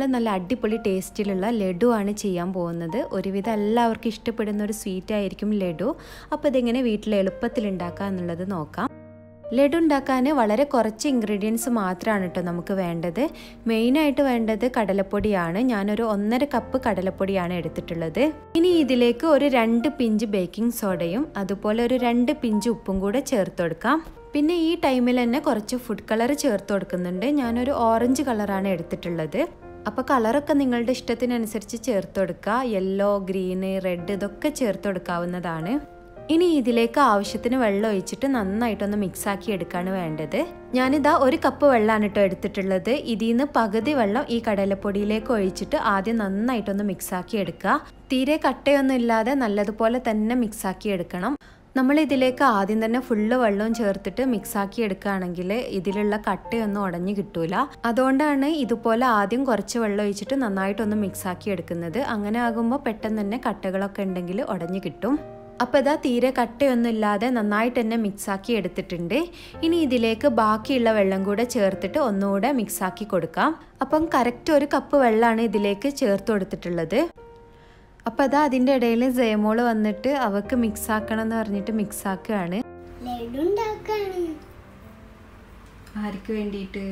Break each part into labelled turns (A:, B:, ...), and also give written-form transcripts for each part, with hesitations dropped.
A: നമ്മൾ നല്ല അടിപൊളി ടേസ്റ്റിലുള്ള ലഡു ആണ് ചെയ്യാൻ പോകുന്നത്. ഒരുവിധം എല്ലാവർക്കും ഇഷ്ടപ്പെടുന്ന ഒരു സ്വീറ്റ് ആയിരിക്കും ലഡു. അപ്പോൾ ഇതെങ്ങനെ വീട്ടിൽ എളുപ്പത്തിൽ ഉണ്ടാക്കാം എന്നുള്ളത് നോക്കാം. ലഡു ഉണ്ടാക്കാൻ വളരെ കുറച്ച് ഇൻഗ്രീഡിയൻസ് മാത്രമാണ് കേട്ടോ നമുക്ക് വേണ്ടത്. മെയിനായിട്ട് വേണ്ടത് കടലപ്പൊടിയാണ്. ഞാനൊരു 1.5 കപ്പ് കടലപ്പൊടിയാണ് എടുത്തിട്ടുള്ളത്. ഇനി ഇതിലേക്ക് ഒരു 2 പിഞ്ച് ബേക്കിംഗ് സോഡയും അതുപോലെ ഒരു 2 പിഞ്ച് ഉപ്പും കൂടെ ചേർത്ത് കൊടുക്കാം. പിന്നെ ഈ ടൈമിൽ തന്നെ കുറച്ച് ഫുഡ് കളർ ചേർത്ത് കൊടുക്കുന്നുണ്ട്. ഞാനൊരു ഓറഞ്ച് കളറാണ് എടുത്തിട്ടുള്ളത്. അപ്പോൾ കളറൊക്കെ നിങ്ങളുടെ ഇഷ്ടത്തിനനുസരിച്ച് ചേർത്ത് കൊടുക്കുക. യെല്ലോ, ഗ്രീന്, റെഡ് ഇതൊക്കെ ചേർത്ത് കൊടുക്കാവുന്നതാണ്. ഇനി ഇതിലേക്ക് ആവശ്യത്തിന് വെള്ളം ഒഴിച്ചിട്ട് നന്നായിട്ടൊന്ന് മിക്സാക്കി എടുക്കുകയാണ് വേണ്ടത്. ഞാനിതാ 1 കപ്പ് വെള്ളമാണ് കേട്ടോ എടുത്തിട്ടുള്ളത്. ഇതിൽ നിന്ന് പകുതി വെള്ളം ഈ കടലപ്പൊടിയിലേക്ക് ഒഴിച്ചിട്ട് ആദ്യം നന്നായിട്ടൊന്ന് മിക്സാക്കി എടുക്കുക. തീരെ കട്ടയൊന്നും ഇല്ലാതെ നല്ലതുപോലെ തന്നെ മിക്സാക്കി എടുക്കണം. നമ്മൾ ഇതിലേക്ക് ആദ്യം തന്നെ ഫുള്ള് വെള്ളവും ചേർത്തിട്ട് മിക്സാക്കി എടുക്കുകയാണെങ്കിൽ ഇതിലുള്ള കട്ടയൊന്നും ഉടഞ്ഞു കിട്ടൂല. അതുകൊണ്ടാണ് ഇതുപോലെ ആദ്യം കുറച്ച് വെള്ളം ഒഴിച്ചിട്ട് നന്നായിട്ടൊന്ന് മിക്സാക്കി എടുക്കുന്നത്. അങ്ങനെ ആകുമ്പോൾ പെട്ടെന്ന് തന്നെ കട്ടകളൊക്കെ ഉണ്ടെങ്കിൽ ഉടഞ്ഞു കിട്ടും. അപ്പോൾ ഇതാ തീരെ കട്ടയൊന്നും ഇല്ലാതെ നന്നായിട്ട് തന്നെ മിക്സാക്കി എടുത്തിട്ടുണ്ട്. ഇനി ഇതിലേക്ക് ബാക്കിയുള്ള വെള്ളം കൂടെ ചേർത്തിട്ട് ഒന്നുകൂടെ മിക്സാക്കി കൊടുക്കാം. അപ്പം കറക്റ്റ് 1 കപ്പ് വെള്ളമാണ് ഇതിലേക്ക് ചേർത്ത് കൊടുത്തിട്ടുള്ളത്. അപ്പോൾ അതാ അതിൻ്റെ ഇടയിൽ ജയമോള് വന്നിട്ട് അവർക്ക് മിക്സാക്കണം എന്ന് പറഞ്ഞിട്ട് മിക്സാക്കുകയാണ്. ആർക്ക് വേണ്ടിയിട്ട്?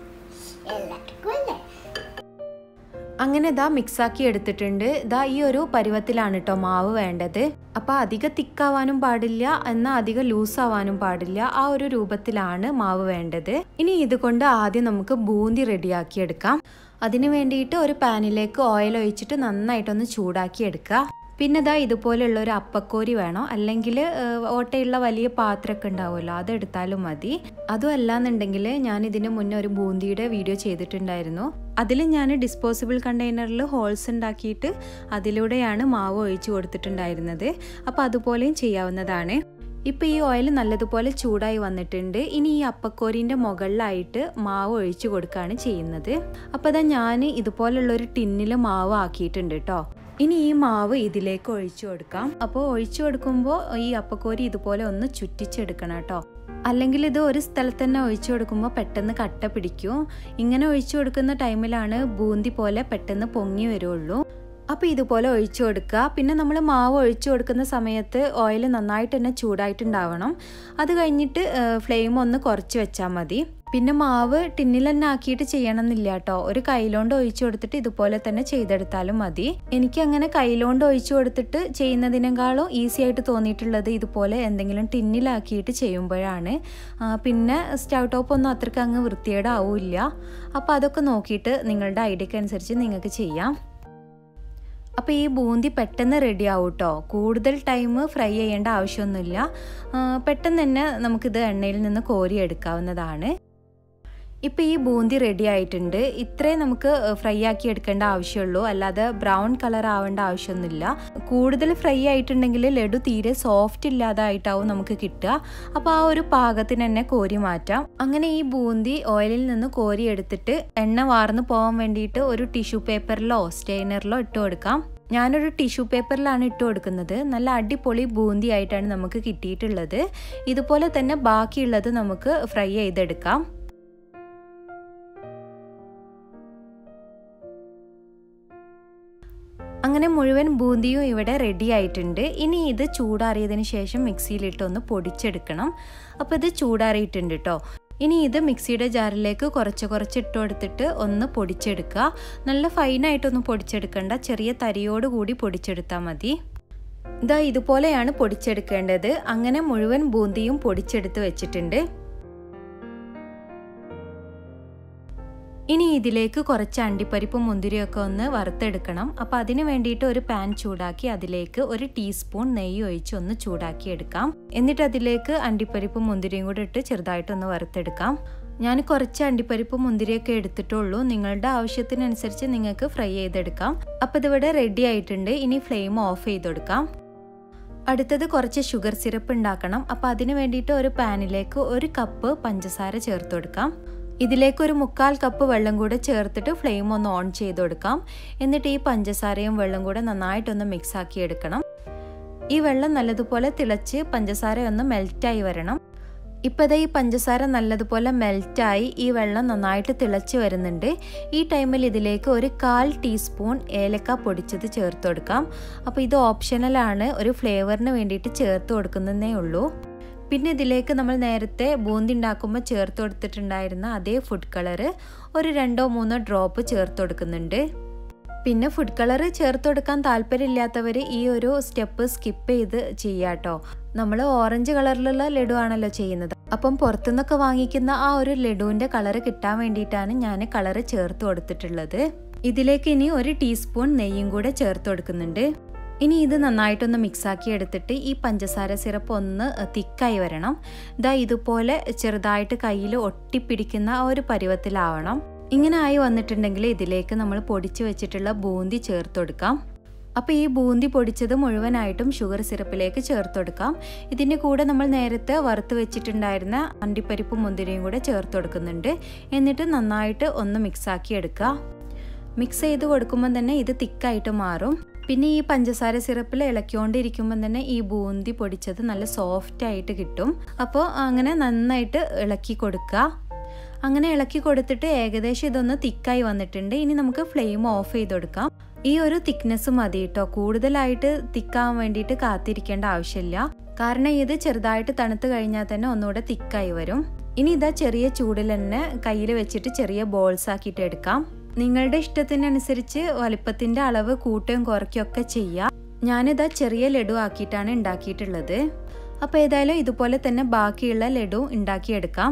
A: അങ്ങനെ ഇതാ മിക്സാക്കി എടുത്തിട്ടുണ്ട്. ഇതാ ഈ ഒരു പരുവത്തിലാണ് കേട്ടോ മാവ് വേണ്ടത്. അപ്പോൾ അധികം തിക്കാവാനും പാടില്ല, എന്നാൽ അധികം ലൂസാവാനും പാടില്ല. ആ ഒരു രൂപത്തിലാണ് മാവ് വേണ്ടത്. ഇനി ഇതുകൊണ്ട് ആദ്യം നമുക്ക് ബൂന്തി റെഡിയാക്കി എടുക്കാം. അതിന് വേണ്ടിയിട്ട് ഒരു പാനിലേക്ക് ഓയിൽ ഒഴിച്ചിട്ട് നന്നായിട്ടൊന്ന് ചൂടാക്കി എടുക്കുക. പിന്നെ ഇതാ ഇതുപോലെയുള്ള ഒരു അപ്പക്കോരി വേണം, അല്ലെങ്കിൽ ഓട്ടയുള്ള വലിയ പാത്രമൊക്കെ ഉണ്ടാവുമല്ലോ, അതെടുത്താലും മതി. അതും അല്ലാന്നുണ്ടെങ്കിൽ ഞാൻ ഇതിന് മുന്നേ ഒരു ബൂന്തിയുടെ വീഡിയോ ചെയ്തിട്ടുണ്ടായിരുന്നു. അതിൽ ഞാൻ ഡിസ്പോസിബിൾ കണ്ടെയ്നറിൽ ഹോൾസ് ഉണ്ടാക്കിയിട്ട് അതിലൂടെയാണ് മാവ് ഒഴിച്ചു കൊടുത്തിട്ടുണ്ടായിരുന്നത്. അപ്പോൾ അതുപോലെയും ചെയ്യാവുന്നതാണ്. ഇപ്പോൾ ഈ ഓയിൽ നല്ലതുപോലെ ചൂടായി വന്നിട്ടുണ്ട്. ഇനി ഈ അപ്പക്കോരിൻ്റെ മുകളിലായിട്ട് മാവ് ഒഴിച്ചു കൊടുക്കുകയാണ് ചെയ്യുന്നത്. അപ്പോൾ അതാ ഞാൻ ഇതുപോലുള്ളൊരു ടിന്നിൽ മാവ് ആക്കിയിട്ടുണ്ട് കേട്ടോ. ഇനി ഈ മാവ് ഇതിലേക്ക് ഒഴിച്ചു കൊടുക്കാം. അപ്പോൾ ഒഴിച്ചു കൊടുക്കുമ്പോൾ ഈ അപ്പക്കോരി ഇതുപോലെ ഒന്ന് ചുറ്റിച്ചെടുക്കണം കേട്ടോ. അല്ലെങ്കിൽ ഇത് ഒരു സ്ഥലത്ത് തന്നെ ഒഴിച്ചു കൊടുക്കുമ്പോൾ പെട്ടെന്ന് കട്ട പിടിക്കും. ഇങ്ങനെ ഒഴിച്ചു കൊടുക്കുന്ന ടൈമിലാണ് ബൂന്തി പോലെ പെട്ടെന്ന് പൊങ്ങി വരുള്ളൂ. അപ്പോൾ ഇതുപോലെ ഒഴിച്ചു കൊടുക്കുക. പിന്നെ നമ്മൾ മാവ് ഒഴിച്ചു കൊടുക്കുന്ന സമയത്ത് ഓയിൽ നന്നായിട്ട് തന്നെ ചൂടായിട്ടുണ്ടാവണം. അത് കഴിഞ്ഞിട്ട് ഫ്ലെയിം ഒന്ന് കുറച്ച് വെച്ചാൽ മതി. പിന്നെ മാവ് ടിന്നിൽ തന്നെ ആക്കിയിട്ട് ചെയ്യണമെന്നില്ല കേട്ടോ. ഒരു കൈലോണ്ട് ഒഴിച്ചു കൊടുത്തിട്ട് ഇതുപോലെ തന്നെ ചെയ്തെടുത്താലും മതി. എനിക്ക് അങ്ങനെ കൈലോണ്ട് ഒഴിച്ചു കൊടുത്തിട്ട് ചെയ്യുന്നതിനേക്കാളും ഈസി ആയിട്ട് തോന്നിയിട്ടുള്ളത് ഇതുപോലെ എന്തെങ്കിലും ടിന്നിലാക്കിയിട്ട് ചെയ്യുമ്പോഴാണ്. പിന്നെ സ്റ്റൗ ടോപ്പ് ഒന്നും അത്രയ്ക്ക് അങ്ങ് വൃത്തികേടാവില്ല. അപ്പോൾ അതൊക്കെ നോക്കിയിട്ട് നിങ്ങളുടെ ഐഡിയക്ക് അനുസരിച്ച് നിങ്ങൾക്ക് ചെയ്യാം. അപ്പോൾ ഈ ബൂന്തി പെട്ടെന്ന് റെഡി ആവും കേട്ടോ. കൂടുതൽ ടൈം ഫ്രൈ ചെയ്യേണ്ട ആവശ്യമൊന്നുമില്ല. പെട്ടെന്ന് തന്നെ നമുക്കിത് എണ്ണയിൽ നിന്ന് കോരി എടുക്കാവുന്നതാണ്. ഇപ്പോൾ ഈ ബൂന്തി റെഡി ആയിട്ടുണ്ട്. ഇത്രേ നമുക്ക് ഫ്രൈ ആക്കി എടുക്കേണ്ട ആവശ്യമുള്ളൂ, അല്ലാതെ ബ്രൗൺ കളർ ആവേണ്ട ആവശ്യമൊന്നുമില്ല. കൂടുതൽ ഫ്രൈ ആയിട്ടുണ്ടെങ്കിൽ ലഡു തീരെ സോഫ്റ്റ് ഇല്ലാതായിട്ടാവും നമുക്ക് കിട്ടുക. അപ്പോൾ ആ ഒരു പാകത്തിന് തന്നെ കോരി മാറ്റാം. അങ്ങനെ ഈ ബൂന്തി ഓയിലിൽ നിന്ന് കോരി എടുത്തിട്ട് എണ്ണ വാർന്നു പോകാൻ വേണ്ടിയിട്ട് ഒരു ടിഷ്യൂ പേപ്പറിലോ സ്റ്റെയിനറിലോ ഇട്ട് കൊടുക്കാം. ഞാനൊരു ടിഷ്യൂ പേപ്പറിലാണ് ഇട്ട് കൊടുക്കുന്നത്. നല്ല അടിപൊളി ബൂന്തി ആയിട്ടാണ് നമുക്ക് കിട്ടിയിട്ടുള്ളത്. ഇതുപോലെ തന്നെ ബാക്കിയുള്ളത് നമുക്ക് ഫ്രൈ ചെയ്തെടുക്കാം. അങ്ങനെ മുഴുവൻ ബൂന്തിയും ഇവിടെ റെഡി ആയിട്ടുണ്ട്. ഇനി ഇത് ചൂടാറിയതിന് ശേഷം മിക്സിയിലിട്ട് ഒന്ന് പൊടിച്ചെടുക്കണം. അപ്പോൾ ഇത് ചൂടാറിയിട്ടുണ്ട് കേട്ടോ. ഇനി ഇത് മിക്സിയുടെ ജാറിലേക്ക് കുറച്ച് ഇട്ട് കൊടുത്തിട്ട് ഒന്ന് പൊടിച്ചെടുക്കുക. നല്ല ഫൈനായിട്ടൊന്നും പൊടിച്ചെടുക്കണ്ട, ചെറിയ തരിയോട് കൂടി പൊടിച്ചെടുത്താൽ മതി. ഇതാ ഇതുപോലെയാണ് പൊടിച്ചെടുക്കേണ്ടത്. അങ്ങനെ മുഴുവൻ ബൂന്തിയും പൊടിച്ചെടുത്ത് വെച്ചിട്ടുണ്ട്. ഇനി ഇതിലേക്ക് കുറച്ച് അണ്ടിപ്പരിപ്പും മുന്തിരിയൊക്കെ ഒന്ന് വറുത്തെടുക്കണം. അപ്പോൾ അതിന് വേണ്ടിയിട്ട് ഒരു പാൻ ചൂടാക്കി അതിലേക്ക് 1 ടീസ്പൂൺ നെയ്യ് ഒഴിച്ച് ഒന്ന് ചൂടാക്കി എടുക്കാം. എന്നിട്ട് അതിലേക്ക് അണ്ടിപ്പരിപ്പും മുന്തിരിയും കൂടെ ഇട്ട് ചെറുതായിട്ടൊന്ന് വറുത്തെടുക്കാം. ഞാൻ കുറച്ച് അണ്ടിപ്പരിപ്പും മുന്തിരിയൊക്കെ എടുത്തിട്ടുള്ളൂ. നിങ്ങളുടെ ആവശ്യത്തിനനുസരിച്ച് നിങ്ങൾക്ക് ഫ്രൈ ചെയ്തെടുക്കാം. അപ്പോൾ ഇതിവിടെ റെഡി ആയിട്ടുണ്ട്. ഇനി ഫ്ലെയിം ഓഫ് ചെയ്ത് കൊടുക്കാം. അടുത്തത് കുറച്ച് ഷുഗർ സിറപ്പ് ഉണ്ടാക്കണം. അപ്പോൾ അതിന് വേണ്ടിയിട്ട് ഒരു പാനിലേക്ക് 1 കപ്പ് പഞ്ചസാര ചേർത്ത് കൊടുക്കാം. ഇതിലേക്ക് ഒരു 1/4 കപ്പ് വെള്ളം കൂടെ ചേർത്തിട്ട് ഫ്ലെയിം ഒന്ന് ഓൺ ചെയ്ത് കൊടുക്കാം. എന്നിട്ട് ഈ പഞ്ചസാരയും വെള്ളം കൂടെ നന്നായിട്ടൊന്ന് മിക്സ് ആക്കി എടുക്കണം. ഈ വെള്ളം നല്ലതുപോലെ തിളച്ച് പഞ്ചസാര ഒന്ന് മെൽറ്റായി വരണം. ഇപ്പോൾ ഈ പഞ്ചസാര നല്ലതുപോലെ മെൽറ്റായി ഈ വെള്ളം നന്നായിട്ട് തിളച്ച് വരുന്നുണ്ട്. ഈ ടൈമിൽ ഇതിലേക്ക് ഒരു 1/4 ടീസ്പൂൺ ഏലക്ക പൊടിച്ചത് ചേർത്ത് കൊടുക്കാം. അപ്പോൾ ഇത് ഓപ്ഷണലാണ്, ഒരു ഫ്ലേവറിന് വേണ്ടിയിട്ട് ചേർത്ത് കൊടുക്കുന്നതേ ഉള്ളൂ. പിന്നെ ഇതിലേക്ക് നമ്മൾ നേരത്തെ ബൂന്തി ഉണ്ടാക്കുമ്പോൾ ചേർത്ത് കൊടുത്തിട്ടുണ്ടായിരുന്ന അതേ ഫുഡ് കളർ ഒരു 2-3 ഡ്രോപ്പ് ചേർത്ത് കൊടുക്കുന്നുണ്ട്. പിന്നെ ഫുഡ് കളർ ചേർത്ത് കൊടുക്കാൻ താല്പര്യമില്ലാത്തവർ ഈ ഒരു സ്റ്റെപ്പ് സ്കിപ്പ് ചെയ്ത് ചെയ്യാട്ടോ. നമ്മൾ ഓറഞ്ച് കളറിലുള്ള ലഡു ആണല്ലോ ചെയ്യുന്നത്. അപ്പം പുറത്തുനിന്നൊക്കെ വാങ്ങിക്കുന്ന ആ ഒരു ലഡുവിൻ്റെ കളർ കിട്ടാൻ വേണ്ടിയിട്ടാണ് ഞാൻ കളർ ചേർത്ത് കൊടുത്തിട്ടുള്ളത്. ഇതിലേക്ക് ഇനി 1 ടീസ്പൂൺ നെയ്യും കൂടെ ചേർത്ത് കൊടുക്കുന്നുണ്ട്. ഇനി ഇത് നന്നായിട്ടൊന്ന് മിക്സാക്കി എടുത്തിട്ട് ഈ പഞ്ചസാര സിറപ്പ് ഒന്ന് തിക്കായി വരണം. ഇതുപോലെ ചെറുതായിട്ട് കയ്യിൽ ഒട്ടിപ്പിടിക്കുന്ന ആ ഒരു പരുവത്തിലാവണം. ഇങ്ങനെ ആയി വന്നിട്ടുണ്ടെങ്കിൽ ഇതിലേക്ക് നമ്മൾ പൊടിച്ച് വെച്ചിട്ടുള്ള ബൂന്തി ചേർത്ത് കൊടുക്കാം. അപ്പോൾ ഈ ബൂന്തി പൊടിച്ചത് മുഴുവനായിട്ടും ഷുഗർ സിറപ്പിലേക്ക് ചേർത്ത് കൊടുക്കാം. ഇതിൻ്റെ കൂടെ നമ്മൾ നേരത്തെ വറുത്ത് വെച്ചിട്ടുണ്ടായിരുന്ന അണ്ടിപ്പരിപ്പും മുന്തിരിയും കൂടെ ചേർത്ത് കൊടുക്കുന്നുണ്ട്. എന്നിട്ട് നന്നായിട്ട് ഒന്ന് മിക്സാക്കി എടുക്കുക. മിക്സ് ചെയ്ത് കൊടുക്കുമ്പോൾ തന്നെ ഇത് തിക്കായിട്ട് മാറും. പിന്നെ ഈ പഞ്ചസാര സിറപ്പിൽ ഇളക്കിക്കൊണ്ടിരിക്കുമ്പോൾ തന്നെ ഈ ബൂന്തി പൊടിച്ചത് നല്ല സോഫ്റ്റ് ആയിട്ട് കിട്ടും. അപ്പോൾ അങ്ങനെ നന്നായിട്ട് ഇളക്കി കൊടുക്കുക. അങ്ങനെ ഇളക്കി കൊടുത്തിട്ട് ഏകദേശം ഇതൊന്ന് തിക്കായി വന്നിട്ടുണ്ട്. ഇനി നമുക്ക് ഫ്ലെയിം ഓഫ് ചെയ്ത് കൊടുക്കാം. ഈ ഒരു തിക്നെസ് മതി കേട്ടോ. കൂടുതലായിട്ട് തിക്കാവാൻ വേണ്ടിയിട്ട് കാത്തിരിക്കേണ്ട ആവശ്യമില്ല. കാരണം ഇത് ചെറുതായിട്ട് തണുത്ത് കഴിഞ്ഞാൽ തന്നെ ഒന്നുകൂടെ തിക്കായി വരും. ഇനി ഇതാ ചെറിയ ചൂടിൽ തന്നെ കയ്യിൽ വെച്ചിട്ട് ചെറിയ ബോൾസ് ആക്കിയിട്ട് എടുക്കാം. നിങ്ങളുടെ ഇഷ്ടത്തിനനുസരിച്ച് വലിപ്പത്തിൻ്റെ അളവ് കൂട്ടുകയും കുറയ്ക്കുകയൊക്കെ ചെയ്യാം. ഞാനിതാ ചെറിയ ലഡു ആക്കിയിട്ടാണ് ഉണ്ടാക്കിയിട്ടുള്ളത്. അപ്പോൾ ഏതായാലും ഇതുപോലെ തന്നെ ബാക്കിയുള്ള ലഡു ഉണ്ടാക്കിയെടുക്കാം.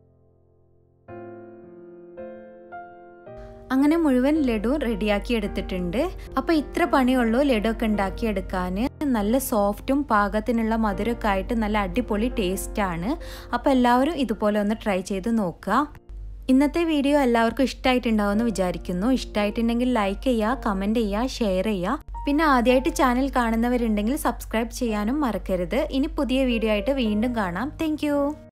A: അങ്ങനെ മുഴുവൻ ലഡു റെഡിയാക്കി എടുത്തിട്ടുണ്ട്. അപ്പോൾ ഇത്ര പണിയുള്ളൂ ലഡു ഒക്കെ ഉണ്ടാക്കിയെടുക്കാൻ. നല്ല സോഫ്റ്റും പാകത്തിനുള്ള മധുരമൊക്കെ ആയിട്ട് നല്ല അടിപൊളി ടേസ്റ്റാണ്. അപ്പോൾ എല്ലാവരും ഇതുപോലെ ഒന്ന് ട്രൈ ചെയ്ത് നോക്കുക. ഇന്നത്തെ വീഡിയോ എല്ലാവർക്കും ഇഷ്ടമായിട്ടുണ്ടാവുമെന്ന് വിചാരിക്കുന്നു. ഇഷ്ടമായിട്ടുണ്ടെങ്കിൽ ലൈക്ക് ചെയ്യുക, കമൻറ്റ് ചെയ്യുക, ഷെയർ ചെയ്യുക. പിന്നെ ആദ്യമായിട്ട് ചാനൽ കാണുന്നവരുണ്ടെങ്കിൽ സബ്സ്ക്രൈബ് ചെയ്യാനും മറക്കരുത്. ഇനി പുതിയ വീഡിയോ ആയിട്ട് വീണ്ടും കാണാം. താങ്ക്